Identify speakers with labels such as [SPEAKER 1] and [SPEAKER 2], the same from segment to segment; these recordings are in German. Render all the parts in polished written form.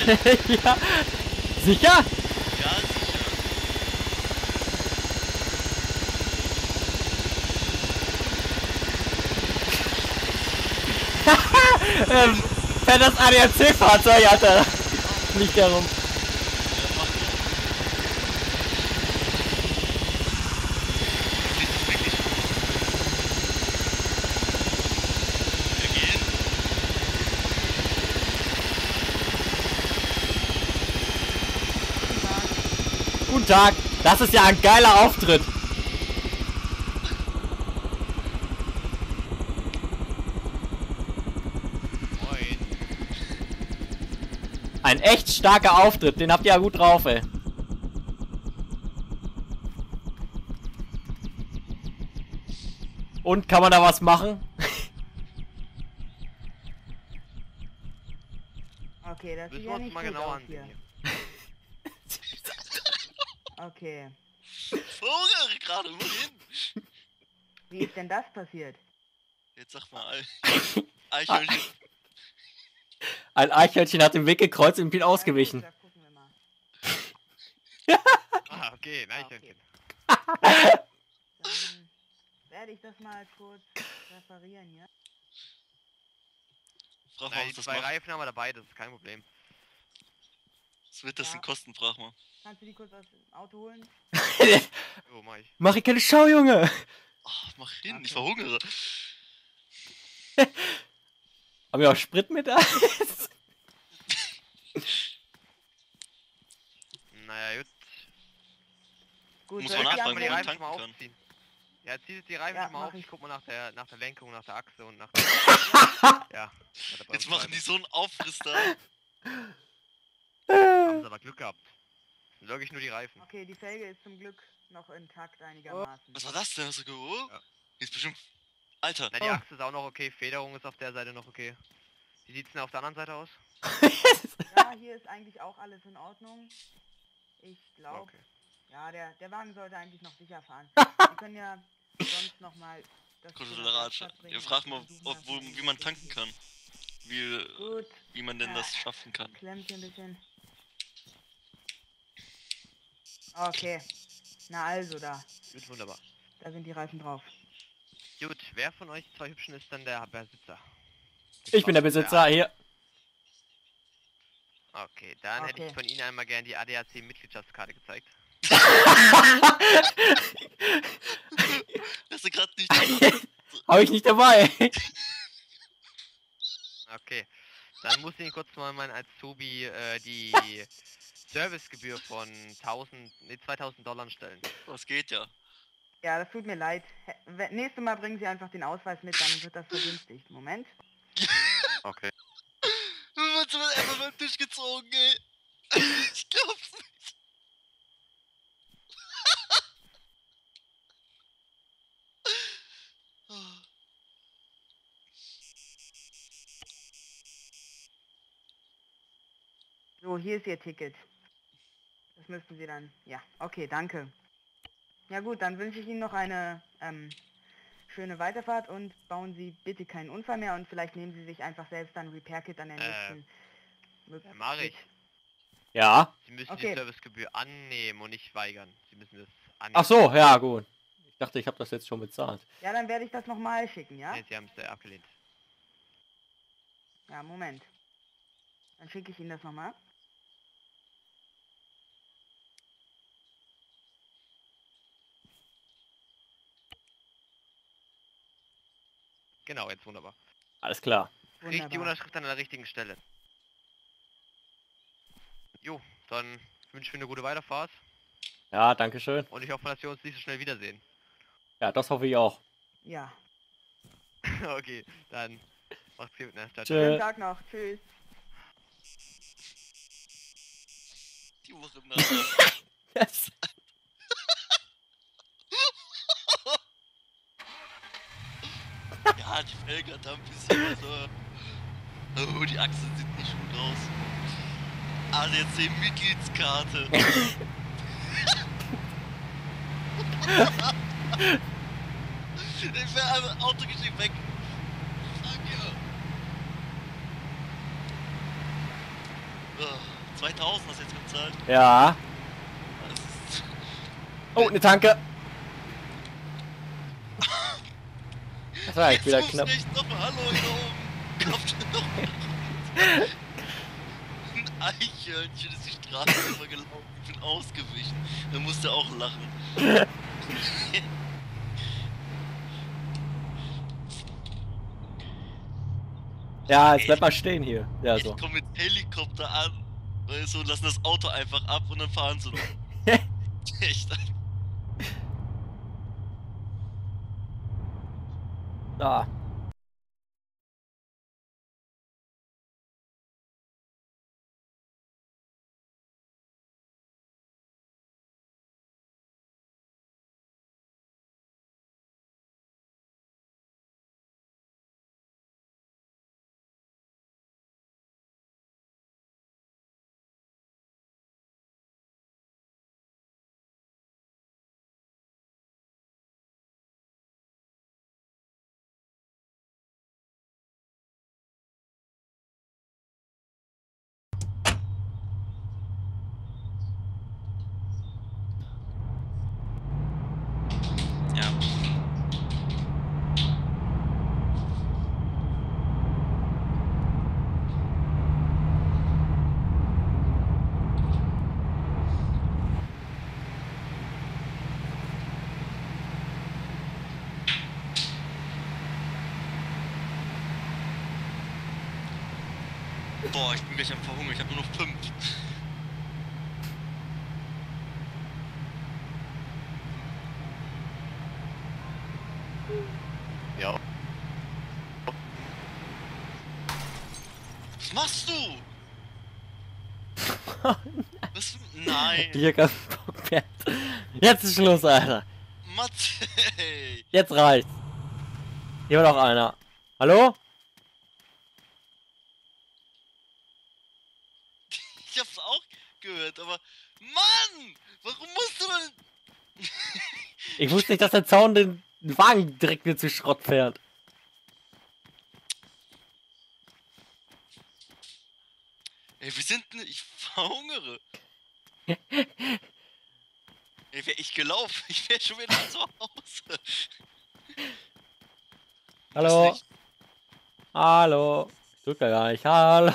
[SPEAKER 1] Ja. Sicher?
[SPEAKER 2] Ja, sicher.
[SPEAKER 1] Fährt das ADAC-Fahrzeug, Alter. Nicht darum.
[SPEAKER 2] Ja, mach ich. Geht das wirklich? Wir gehen.
[SPEAKER 1] Guten Tag. Das ist ja ein geiler Auftritt.
[SPEAKER 2] Moin.
[SPEAKER 1] Ein echt starker Auftritt. Den habt ihr ja gut drauf, ey. Und kann man da was machen?
[SPEAKER 3] Okay, das
[SPEAKER 2] Müssen
[SPEAKER 3] sieht
[SPEAKER 2] wir
[SPEAKER 3] ja
[SPEAKER 2] uns
[SPEAKER 3] nicht
[SPEAKER 2] mal
[SPEAKER 3] gut
[SPEAKER 2] genauer
[SPEAKER 3] aus
[SPEAKER 2] ansehen
[SPEAKER 3] hier.
[SPEAKER 2] hier.
[SPEAKER 3] Okay.
[SPEAKER 2] Vogel gerade, wohin?
[SPEAKER 3] Wie ist denn das passiert?
[SPEAKER 2] Jetzt sag mal, Eichhörnchen.
[SPEAKER 1] Ein Eichhörnchen hat den Weg gekreuzt und bin ausgewichen.
[SPEAKER 3] Ja, gut, da gucken wir mal.
[SPEAKER 2] Ah, okay, ein Eichhörnchen.
[SPEAKER 3] Dann werde ich das mal kurz reparieren hier.
[SPEAKER 2] Frag mal,
[SPEAKER 4] Nein,
[SPEAKER 2] was
[SPEAKER 4] die
[SPEAKER 2] das
[SPEAKER 4] zwei
[SPEAKER 2] macht.
[SPEAKER 4] Reifen haben wir dabei, das ist kein Problem.
[SPEAKER 2] Was wird das
[SPEAKER 3] Ja.
[SPEAKER 2] denn kosten, frag mal.
[SPEAKER 3] Kannst du die kurz aus dem Auto holen?
[SPEAKER 4] So, mach ich.
[SPEAKER 1] Mach ich keine Schau, Junge.
[SPEAKER 2] Ach, mach hin,
[SPEAKER 3] Okay.
[SPEAKER 2] ich verhungere.
[SPEAKER 1] Haben wir auch Sprit mit da?
[SPEAKER 4] Naja, gut.
[SPEAKER 3] Gut,
[SPEAKER 2] Muss
[SPEAKER 3] soll
[SPEAKER 2] man
[SPEAKER 3] ich die
[SPEAKER 2] nachfragen,
[SPEAKER 4] Die
[SPEAKER 2] wie man
[SPEAKER 3] anderen-
[SPEAKER 4] Reifen
[SPEAKER 2] tanken
[SPEAKER 4] mal
[SPEAKER 2] kann.
[SPEAKER 4] aufziehen. Ja, zieh die Reifen
[SPEAKER 3] Ja,
[SPEAKER 4] schon mal
[SPEAKER 3] mach
[SPEAKER 4] auf.
[SPEAKER 3] ich.
[SPEAKER 4] Ich guck mal nach der Lenkung, nach der Achse und nach der... ja. nach der
[SPEAKER 2] Jetzt machen die
[SPEAKER 4] Bremsscheibe.
[SPEAKER 2] so einen Aufriss da.
[SPEAKER 4] Haben sie aber Glück gehabt. Sind wirklich nur die Reifen.
[SPEAKER 3] Okay, die Felge ist zum Glück noch intakt einigermaßen.
[SPEAKER 2] Was war das denn? Hast du gehört?
[SPEAKER 4] Ja.
[SPEAKER 2] Die ist bestimmt... Alter.
[SPEAKER 4] Na, die
[SPEAKER 1] Oh.
[SPEAKER 4] Achse ist auch noch okay. Federung ist auf der Seite noch okay. Wie sieht's denn auf der anderen Seite aus?
[SPEAKER 3] Ja, hier ist eigentlich auch alles in Ordnung. Ich glaube,
[SPEAKER 4] Okay.
[SPEAKER 3] ja, der Wagen sollte eigentlich noch sicher fahren. Wir können ja sonst nochmal das
[SPEAKER 2] Gute
[SPEAKER 3] Thema
[SPEAKER 2] Ratsche.
[SPEAKER 3] Werkstatt bringen
[SPEAKER 2] Ihr
[SPEAKER 3] und
[SPEAKER 2] fragt mal,
[SPEAKER 3] versuchen,
[SPEAKER 2] ob,
[SPEAKER 3] das
[SPEAKER 2] wo,
[SPEAKER 3] irgendwie
[SPEAKER 2] wie man
[SPEAKER 3] zu
[SPEAKER 2] tanken
[SPEAKER 3] finden.
[SPEAKER 2] kann.
[SPEAKER 3] Gut,
[SPEAKER 2] Wie man denn das schaffen kann.
[SPEAKER 3] klemmt hier ein bisschen. Okay. Na also, da
[SPEAKER 4] Gut, wunderbar.
[SPEAKER 3] sind die Reifen drauf.
[SPEAKER 4] Gut, wer von euch zwei Hübschen ist dann der Besitzer?
[SPEAKER 1] Ich bin der Besitzer hier.
[SPEAKER 4] Okay, dann hätte ich
[SPEAKER 3] Okay.
[SPEAKER 4] von Ihnen einmal gern die ADAC-Mitgliedschaftskarte gezeigt.
[SPEAKER 2] Hast du gerade nicht...
[SPEAKER 1] Habe ich nicht dabei.
[SPEAKER 4] Okay, dann muss ich Ihnen kurz mal mein Azubi die Servicegebühr von 2000 Dollar stellen.
[SPEAKER 2] Das geht ja.
[SPEAKER 3] Ja, das tut mir leid. Nächstes Mal bringen Sie einfach den Ausweis mit, dann wird das vergünstigt. Moment.
[SPEAKER 4] Okay.
[SPEAKER 2] Wir wurden einfach beim Tisch gezogen, ey. Ich glaub's nicht.
[SPEAKER 3] So, hier ist Ihr Ticket. Das müssten Sie dann... Ja, okay, danke. Ja gut, dann wünsche ich Ihnen noch eine schöne Weiterfahrt und bauen Sie bitte keinen Unfall mehr und vielleicht nehmen Sie sich einfach selbst ein Repair-Kit an der nächsten...
[SPEAKER 4] Ja, mach ich.
[SPEAKER 1] Ja.
[SPEAKER 4] Sie müssen
[SPEAKER 3] Okay.
[SPEAKER 4] die Servicegebühr annehmen und nicht weigern. Sie müssen das annehmen.
[SPEAKER 1] Ach so, ja, gut. Ich dachte, ich habe das jetzt schon bezahlt.
[SPEAKER 3] Ja, dann werde ich das nochmal schicken, ja?
[SPEAKER 4] Nee, Sie haben es abgelehnt.
[SPEAKER 3] Ja, Moment. Dann schicke ich Ihnen das nochmal.
[SPEAKER 4] Genau, jetzt wunderbar.
[SPEAKER 1] Alles klar.
[SPEAKER 4] Richt die
[SPEAKER 3] Wunderbar.
[SPEAKER 4] Unterschrift an der richtigen Stelle. Jo, dann wünsche ich mir eine gute Weiterfahrt
[SPEAKER 1] Ja, danke schön.
[SPEAKER 4] und ich hoffe, dass wir uns nicht so schnell wiedersehen.
[SPEAKER 1] Ja, das hoffe ich auch.
[SPEAKER 3] Ja.
[SPEAKER 4] Okay, dann macht's gut, ne? Ciao, ciao.
[SPEAKER 1] Tschö.
[SPEAKER 3] Schönen Tag noch. Tschüss.
[SPEAKER 2] Die Woche nachher.
[SPEAKER 1] Yes.
[SPEAKER 2] Ja, die Felge hat da ein bisschen so... Oh, die Achsen sind nicht gut aus. ADAC-Mitgliedskarte. Ich wäre einfach Auto geschickt weg. Fuck ja. Oh. 2000 hast du jetzt bezahlt.
[SPEAKER 1] Ja.
[SPEAKER 2] Das ist...
[SPEAKER 1] Oh, eine Tanke. Das war
[SPEAKER 2] Jetzt
[SPEAKER 1] echt wieder
[SPEAKER 2] muss
[SPEAKER 1] knapp.
[SPEAKER 2] nicht noch mal, hallo, hier oben. Kommt noch ein Eichhörnchen ist die Straße immer gelaufen. Ich bin ausgewichen. Da musste auch lachen.
[SPEAKER 1] Ja, jetzt bleib mal stehen hier. Ja,
[SPEAKER 2] Ich
[SPEAKER 1] so.
[SPEAKER 2] komme mit Helikopter an. Weißt du, und lassen das Auto einfach ab und dann fahren sie noch. Echt.
[SPEAKER 1] Ah.
[SPEAKER 2] Ja. Boah, ich bin gleich am Verhungern. Ich habe nur noch 5. Ja. Was machst du? Was? Nein.
[SPEAKER 1] Hier kein Bock mehr. Jetzt ist Schluss, Alter.
[SPEAKER 2] Matej.
[SPEAKER 1] Jetzt reicht's. Hier war noch einer. Hallo?
[SPEAKER 2] Ich hab's auch gehört, aber... Mann! Warum musst du denn...
[SPEAKER 1] Ich wusste nicht, dass der Zaun den Wagen direkt wieder zu Schrott fährt.
[SPEAKER 2] Ey, wir sind... Ich verhungere. Ey, wär ich gelaufen, ich wär schon wieder zu Hause.
[SPEAKER 1] Hallo?
[SPEAKER 2] Nicht.
[SPEAKER 1] Hallo? Ich drück da gar nicht. Hallo?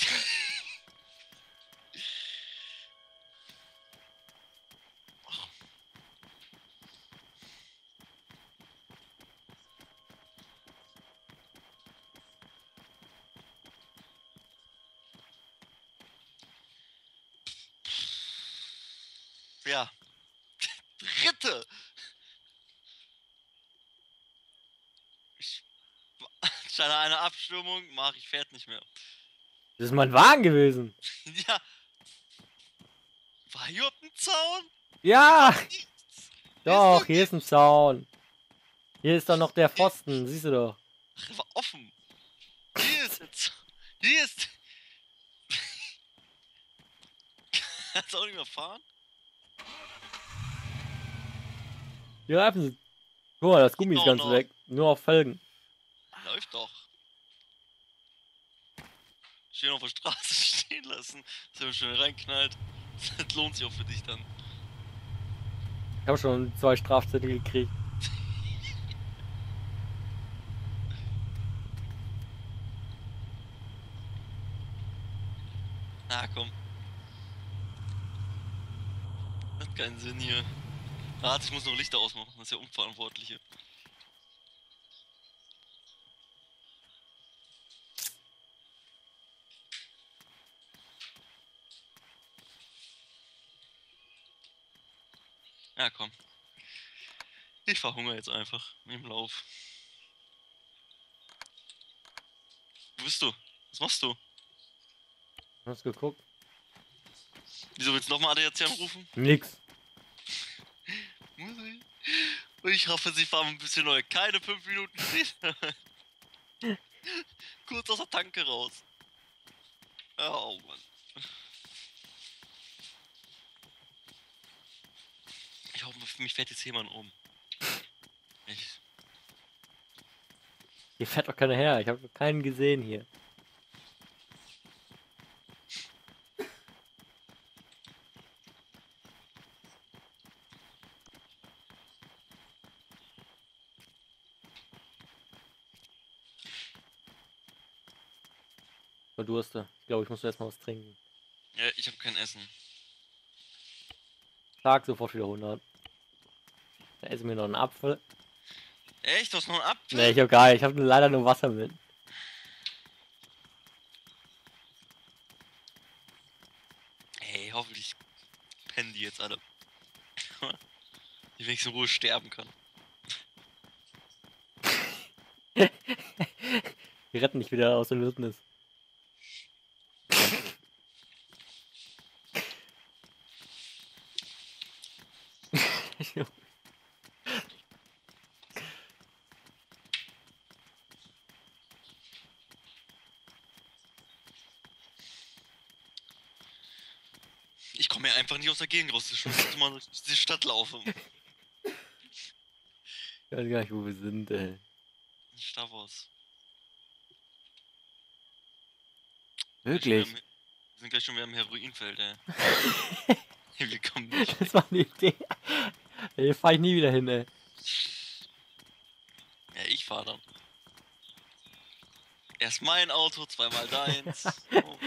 [SPEAKER 2] Ja. Dritte! Statt einer Abstimmung mach ich fährt nicht mehr.
[SPEAKER 1] Das ist mein Wagen gewesen.
[SPEAKER 2] Ja. War hier überhaupt ein Zaun?
[SPEAKER 1] Ja!
[SPEAKER 2] Nichts.
[SPEAKER 1] Doch,
[SPEAKER 2] doch
[SPEAKER 1] hier ist ein Zaun. Hier ist doch noch der Pfosten, siehst du doch.
[SPEAKER 2] Ach, der war offen. Hier ist der Zaun. Hier ist... Kannst du auch nicht mehr fahren?
[SPEAKER 1] Die Reifen sind... Guck mal, das Gummi ist
[SPEAKER 2] Doch
[SPEAKER 1] ganz
[SPEAKER 2] noch.
[SPEAKER 1] weg. Nur auf Felgen.
[SPEAKER 2] Läuft doch. Schön auf der Straße stehen lassen. Dass er schön reinknallt. Das lohnt sich auch für dich dann.
[SPEAKER 1] Ich habe schon 2 Strafzettel gekriegt.
[SPEAKER 2] Na komm. Hat keinen Sinn hier. Warte, ich muss noch Lichter ausmachen. Das ist ja Unverantwortliche. Ja, komm. Ich verhungere jetzt einfach im Lauf. Wo bist du? Was machst du?
[SPEAKER 1] Hast du geguckt?
[SPEAKER 2] Wieso willst du nochmal ADAC anrufen?
[SPEAKER 1] Nix.
[SPEAKER 2] Muss ich? Und ich hoffe, sie fahren ein bisschen neu. Keine 5 Minuten später. Kurz aus der Tanke raus. Oh Mann. Ich hoffe, mich fährt jetzt jemand um. Ich.
[SPEAKER 1] Hier fährt doch keiner her. Ich habe keinen gesehen hier. Verdurste. Ich glaube, ich muss erstmal was trinken.
[SPEAKER 2] Ja, ich habe kein Essen.
[SPEAKER 1] Tag sofort wieder 100. Da esse ich mir noch einen Apfel.
[SPEAKER 2] Echt? Du hast noch einen Apfel?
[SPEAKER 1] Ne, ich habe gar nicht. Ich habe leider nur Wasser mit.
[SPEAKER 2] Ey, hoffentlich pennen die jetzt alle. Ich wenigstens in Ruhe sterben kann.
[SPEAKER 1] Wir retten dich wieder aus der Wildnis.
[SPEAKER 2] Ich komme ja einfach nicht aus der Gegend raus. Ich muss mal durch die Stadt laufen.
[SPEAKER 1] Ich weiß gar nicht, wo wir sind, ey.
[SPEAKER 2] Star Wars.
[SPEAKER 1] Wirklich?
[SPEAKER 2] Wir sind gleich schon wieder im Heroinfeld, ey. Hey, wir kommen nicht.
[SPEAKER 1] Das war eine Idee. Hier fahr ich nie wieder hin, ey.
[SPEAKER 2] Ja, ich fahr dann. Erst mein Auto, zweimal deins. Oh.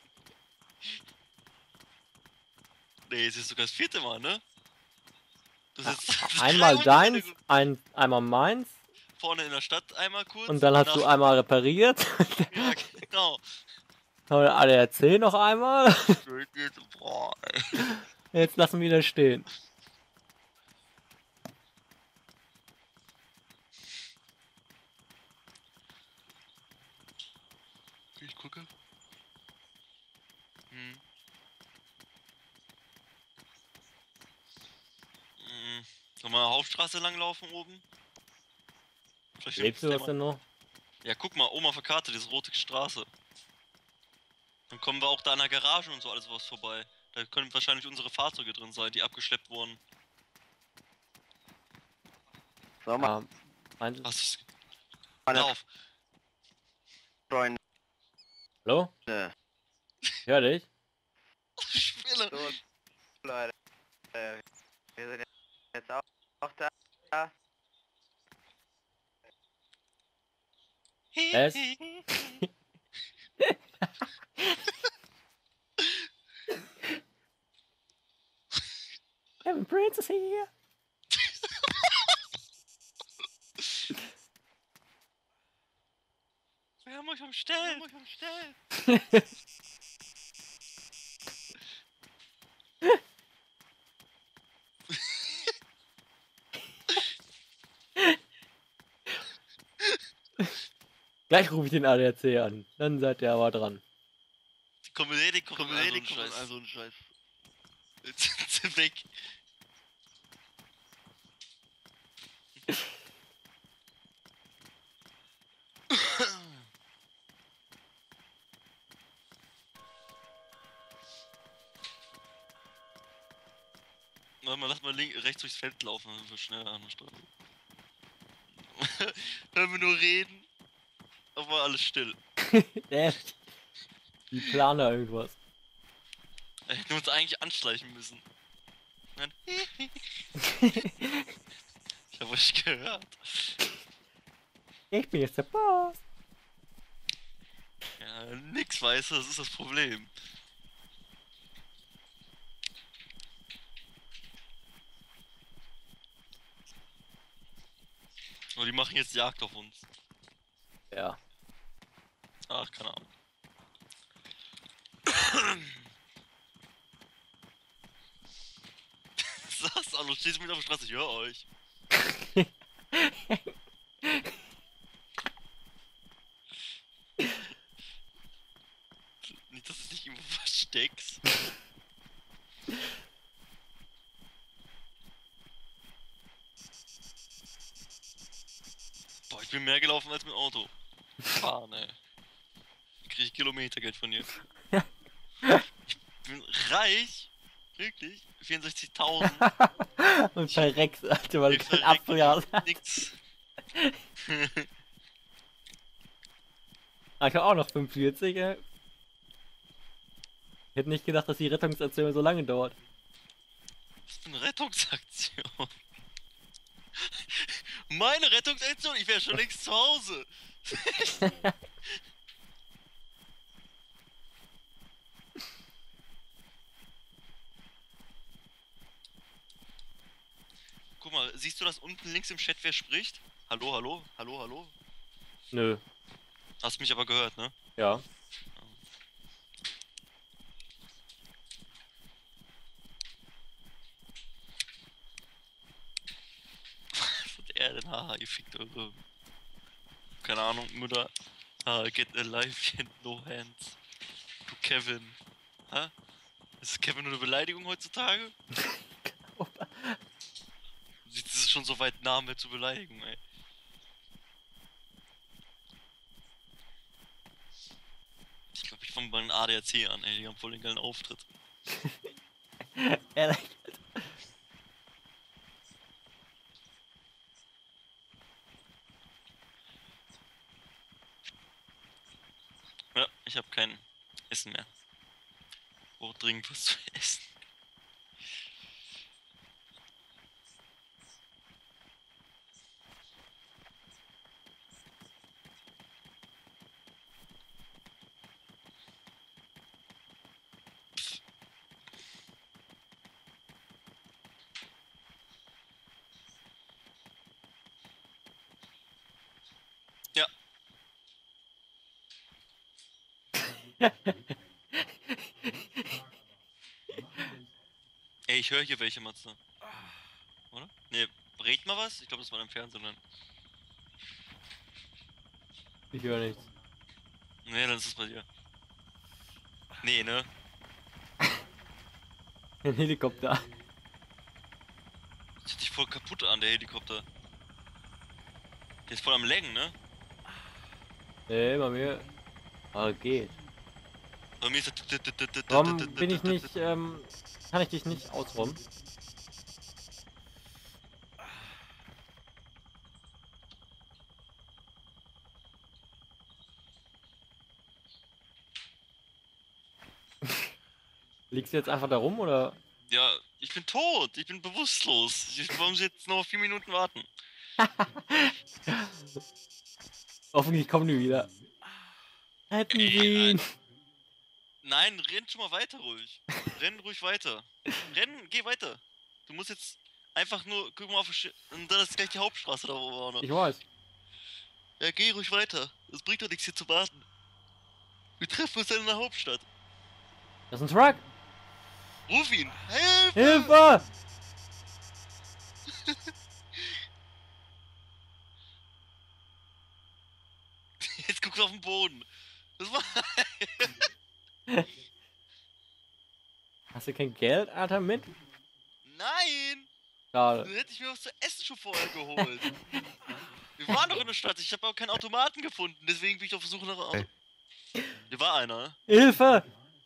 [SPEAKER 2] Nee, es ist sogar das 4. Mal, ne? Das ist
[SPEAKER 1] Einmal
[SPEAKER 2] 3
[SPEAKER 1] deins,
[SPEAKER 2] Unfälle.
[SPEAKER 1] einmal meins
[SPEAKER 2] Vorne in der Stadt einmal kurz.
[SPEAKER 1] und dann hast du einmal repariert.
[SPEAKER 2] Ja, genau.
[SPEAKER 1] ADAC noch einmal.
[SPEAKER 2] Boah, ey.
[SPEAKER 1] Jetzt lassen wir wieder stehen.
[SPEAKER 2] Ich gucke. Sollen wir Hauptstraße langlaufen oben? Vielleicht
[SPEAKER 1] Lebst du das denn noch?
[SPEAKER 2] Ja, guck mal, oben auf der Karte, diese rote Straße. Dann kommen wir auch da an der Garage und so alles was vorbei. Da können wahrscheinlich unsere Fahrzeuge drin sein, die abgeschleppt wurden.
[SPEAKER 4] So, mal
[SPEAKER 1] Meinst du?
[SPEAKER 2] Was ist?
[SPEAKER 4] meine
[SPEAKER 2] Lauf!
[SPEAKER 4] Freunde.
[SPEAKER 1] Hallo? Hör dich?
[SPEAKER 2] Spinne!
[SPEAKER 4] So, Leute. Wir sind jetzt auch da.
[SPEAKER 1] Es? Kevin Prince is here.
[SPEAKER 2] Wir haben euch umstellt!
[SPEAKER 1] Gleich rufe ich den ADAC an. Dann seid ihr aber dran.
[SPEAKER 2] Die Komödie kommt also ein Scheiß. Jetzt sind sie weg. Warte mal, lass mal rechts durchs Feld laufen, dann sind wir schneller an der Straße. Wenn wir nur reden, aber alles still.
[SPEAKER 1] Die planen da irgendwas.
[SPEAKER 2] Hätten wir uns eigentlich anschleichen müssen. Nein. Ich hab euch gehört.
[SPEAKER 1] Ich bin jetzt der Boss.
[SPEAKER 2] Ja, nix weiß, das ist das Problem. Aber die machen jetzt Jagd auf uns.
[SPEAKER 1] Ja.
[SPEAKER 2] Ach, keine Ahnung. Sag's, hallo, stehst du mit auf der Straße? Ich höre euch. Nicht, dass du dich irgendwo versteckst. Boah, ich bin mehr gelaufen als mit dem Auto. Fahren, ey. Krieg ich Kilometergeld von dir. Ich bin reich. Wirklich? 64.000.
[SPEAKER 1] Und verreckst, Alter, weil du keinen
[SPEAKER 2] verreck
[SPEAKER 1] Apfel hast.
[SPEAKER 2] Nix.
[SPEAKER 1] Ich hab auch noch 45, ey. Ich hätte nicht gedacht, dass die Rettungsaktion so lange dauert.
[SPEAKER 2] Was für eine Rettungsaktion? Meine Rettungsaktion? Ich wäre schon längst zu Hause. siehst du das unten links im Chat, wer spricht? Hallo, hallo, hallo, hallo?
[SPEAKER 1] Nö.
[SPEAKER 2] Hast mich aber gehört, ne?
[SPEAKER 1] Ja.
[SPEAKER 2] Was hat er denn? Haha, ihr fickt eure... Keine Ahnung, Mutter. Get a life in no hands. Du Kevin. Hä? Ist Kevin nur eine Beleidigung heutzutage? Das ist schon so weit nah, mir zu beleidigen, ey. Ich glaube, ich fange bei den ADAC an, ey. Die haben voll den geilen Auftritt.
[SPEAKER 1] Ehrlich.
[SPEAKER 2] Ja, ich habe kein Essen mehr. Brauche dringend was zu essen. Ja. Ey, ich höre hier welche, Matze. Oder? Ne, red mal was? Ich glaube, das war im Fernsehen dann.
[SPEAKER 1] Ich höre nichts.
[SPEAKER 2] Ne, dann ist es bei dir. Nee, ne?
[SPEAKER 1] Ein Helikopter.
[SPEAKER 2] Das hört sich voll kaputt an, der Helikopter. Der ist voll am Längen, ne?
[SPEAKER 1] Nee, bei mir. Aber geht.
[SPEAKER 2] Bei mir ist das...
[SPEAKER 1] Warum bin ich nicht, kann ich dich nicht ausräumen? Liegst du jetzt einfach da rum, oder?
[SPEAKER 2] Ja, ich bin tot. Ich bin bewusstlos. Warum sie jetzt noch 4 Minuten warten?
[SPEAKER 1] Hoffentlich kommen die wieder. Hätten sie ihn.
[SPEAKER 2] Nein, renn schon mal weiter ruhig. Renn ruhig weiter. Renn, geh weiter. Du musst jetzt einfach nur, guck mal auf und dann ist gleich die Hauptstraße da vorne.
[SPEAKER 1] Ich weiß.
[SPEAKER 2] Ja, geh ruhig weiter. Es bringt doch nichts hier zu warten. Wir treffen uns dann in der Hauptstadt.
[SPEAKER 1] Das ist ein Truck.
[SPEAKER 2] Ruf ihn! Hilfe!
[SPEAKER 1] Hilfe!
[SPEAKER 2] Jetzt guckst du auf den Boden. Das war...
[SPEAKER 1] Hast du kein Geld, Alter, mit?
[SPEAKER 2] Nein!
[SPEAKER 1] Schade.
[SPEAKER 2] Dann hätte ich mir was zu essen schon vorher geholt. Wir waren doch in der Stadt, ich habe aber keinen Automaten gefunden, deswegen bin ich auf der Suche nach Auto. Hier war einer, ne?
[SPEAKER 1] Hilfe!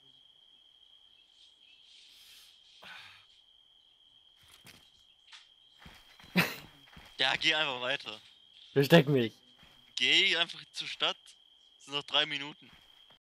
[SPEAKER 2] Ja, geh einfach weiter.
[SPEAKER 1] Versteck mich.
[SPEAKER 2] Geh einfach zur Stadt. Es sind noch 3 Minuten.